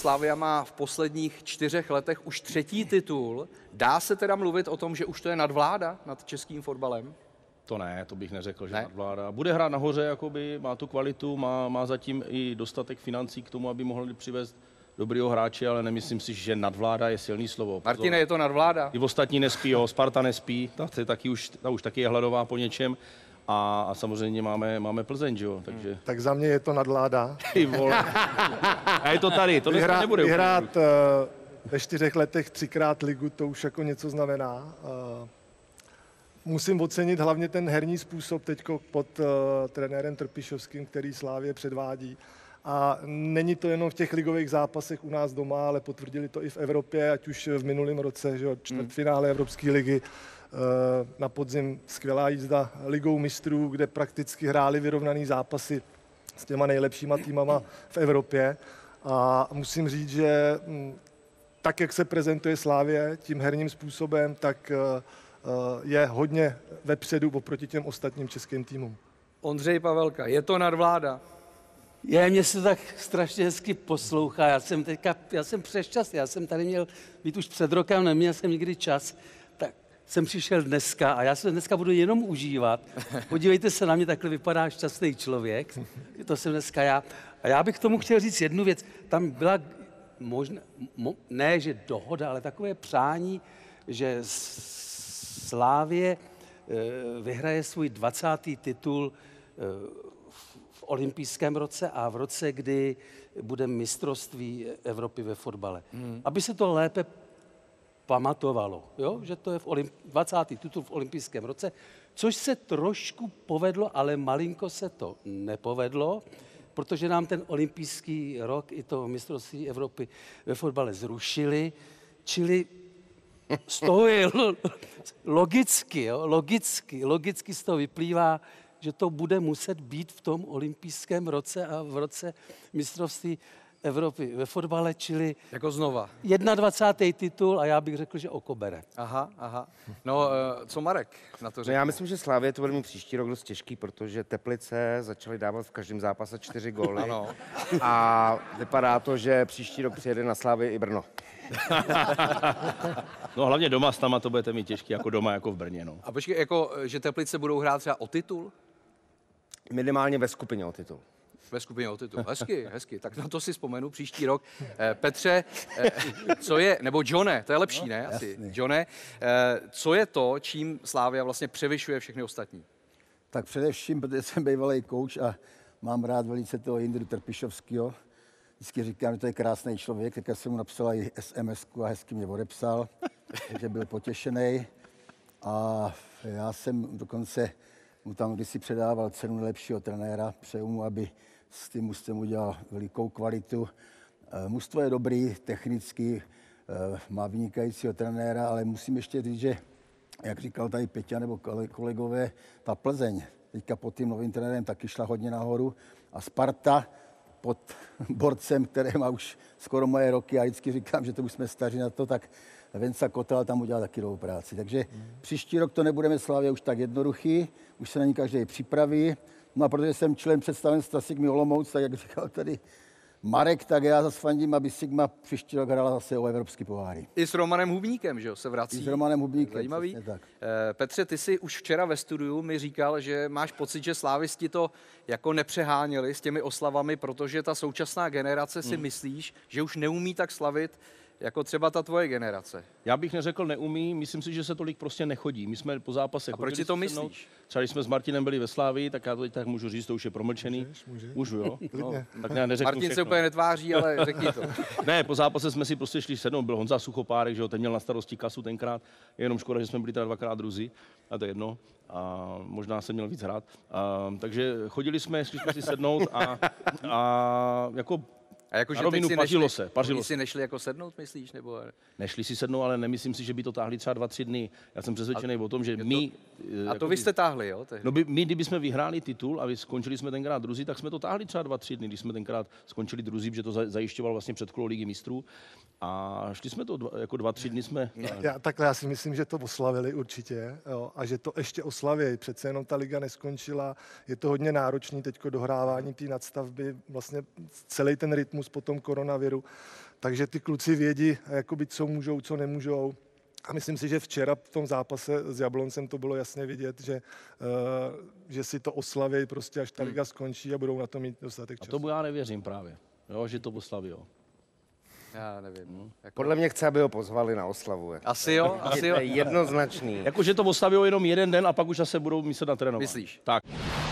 Slavia má v posledních 4 letech už 3. titul. Dá se teda mluvit o tom, že už to je nadvláda nad českým fotbalem? To ne, to bych neřekl, že nadvláda. Bude hrát nahoře, jakoby, má tu kvalitu, má zatím i dostatek financí k tomu, aby mohli přivést dobrýho hráče, ale nemyslím si, že nadvláda je silný slovo. Martine, je to nadvláda? I ostatní nespí, jo, Sparta nespí, ta už taky je hladová po něčem. A samozřejmě máme Plzeň, jo, takže... Tak za mě je to nadvláda. A je to tady, to dneska nebude. Vyhrát ve 4 letech 3krát ligu, to už jako něco znamená. Musím ocenit hlavně ten herní způsob teď pod trenérem Trpišovským, který Slávě předvádí. A není to jenom v těch ligových zápasech u nás doma, ale potvrdili to i v Evropě, ať už v minulém roce, že čtvrtfinále Evropské ligy. Na podzim skvělá jízda ligou mistrů, kde prakticky hráli vyrovnaný zápasy s těma nejlepšíma týmama v Evropě. A musím říct, že tak, jak se prezentuje Slavie tím herním způsobem, tak je hodně vepředu oproti těm ostatním českým týmům. Ondřej Pavelka, je to nadvláda? Mně se tak strašně hezky poslouchá. Já jsem přešťastný, já jsem tady měl být už před rokem, neměl jsem nikdy čas, tak jsem přišel dneska a já se dneska budu jenom užívat. Podívejte se na mě, takhle vypadá šťastný člověk, to jsem dneska já. A já bych tomu chtěl říct jednu věc, tam byla možná, ne že dohoda, ale takové přání, že Slavie vyhraje svůj 20. titul v olympijském roce a v roce, kdy bude mistrovství Evropy ve fotbale. Aby se to lépe pamatovalo, jo? Že to je 20. titul v olympijském roce, což se trošku povedlo, ale malinko se to nepovedlo, protože nám ten olympijský rok i to mistrovství Evropy ve fotbale zrušili, čili z toho je logicky z toho vyplývá, že to bude muset být v tom olympijském roce a v roce mistrovství Evropy ve fotbale, čili jako znova. 21. titul a já bych řekl, že oko bere. Aha. No, co Marek na to řekne? No já myslím, že Slavie to bude mít příští rok dost těžký, protože Teplice začaly dávat v každém zápase 4 góly. Ano. A vypadá to, že příští rok přijede na Slavii i Brno. No hlavně doma s náma to budete mít těžký, jako doma, jako v Brně. No. A počkej, jako, že Teplice budou hrát třeba o titul? Minimálně ve skupině o titul. Ve skupině o titul. Hezky. Tak na to si vzpomenu příští rok. Petře, co je, nebo Johne, to je lepší, ne? Asi. Johne, co je to, čím Slavia vlastně převyšuje všechny ostatní? Tak především, protože jsem bývalý kouč a mám rád velice toho Jindru Trpišovského. Vždycky říkám, že to je krásný člověk, tak jsem mu napsal i SMS-ku a hezky mě odepsal, takže byl potěšený. A já jsem dokonce mu tam kdysi předával cenu nejlepšího trenéra. Přeju mu, aby s tím mužstvem udělal velikou kvalitu. Mužstvo je dobrý, technicky, má vynikajícího trenéra, ale musím ještě říct, že, jak říkal tady Peťa nebo kolegové, ta Plzeň teďka pod tím novým trenérem taky šla hodně nahoru a Sparta pod borcem, který má už skoro moje roky, a vždycky říkám, že to už jsme staří na to, tak Venca Kotel tam udělal taky dobrou práci. Takže příští rok to nebudeme Slavě už tak jednoduchý, už se na ní každý připraví. No a protože jsem člen představenstva Sigmy Olomouc, tak jak říkal tady Marek, tak já zase fandím, aby Sigma příští rok hrála zase o evropský poháry. I s Romanem Hubníkem, že jo, se vrací. I s Romanem Hubníkem. Zajímavý. Petře, ty jsi už včera ve studiu mi říkal, že máš pocit, že slávisti to jako nepřeháněli s těmi oslavami, protože ta současná generace si myslíš, že už neumí tak slavit, jako třeba ta tvoje generace. Já bych neřekl neumí, myslím si, že se tolik prostě nechodí. My jsme po zápasech... A proč si to myslíš? Třeba když jsme s Martinem byli ve Slávii, tak já to teď tak můžu říct, to už je promlčený. Můžu, jo? No, tak já neřeknu Martin všechno. se úplně netváří, ale řekni to. Ne, po zápase jsme si prostě šli sednout, byl Honza Suchopárek, že jo, ten měl na starosti kasu tenkrát, je jenom škoda, že jsme byli teda 2krát druzí, a to je jedno, a možná jsem měl víc hrát. Takže chodili jsme, šli jsme si sednout a jako... A jakože pařilo se. si nešli jako sednout, myslíš? Nebo... Nešli si sednout, ale nemyslím si, že by to táhli třeba 2-3 dny. Já jsem přesvědčený o tom, že my... A to vy jste táhli, jo? No my, kdybychom vyhráli titul a skončili jsme tenkrát druzí, tak jsme to táhli třeba 2-3 dny, když jsme tenkrát skončili druzí, protože to zajišťoval vlastně předkolo Ligy mistrů. A šli jsme to jako 2-3 dny jsme... Já si myslím, že to oslavili určitě, jo, a že to ještě oslaví. Přece jenom ta liga neskončila, je to hodně náročný teďko dohrávání té nadstavby, vlastně celý ten rytmus po tom koronaviru. takže ty kluci vědí, jakoby, co můžou, co nemůžou. A myslím si, že včera v tom zápase s Jabloncem to bylo jasně vidět, že si to oslaví prostě, až ta liga skončí a budou na to mít dostatek A času. tomu já nevěřím právě, jo, že to poslaví. Jo. Já nevím. Jako... Podle mě chce, aby ho pozvali na oslavu. Asi jo, asi jo. To je jednoznačný. Jakože to poslaví jenom jeden den a pak už zase budou myslet na trénování. Myslíš? Tak.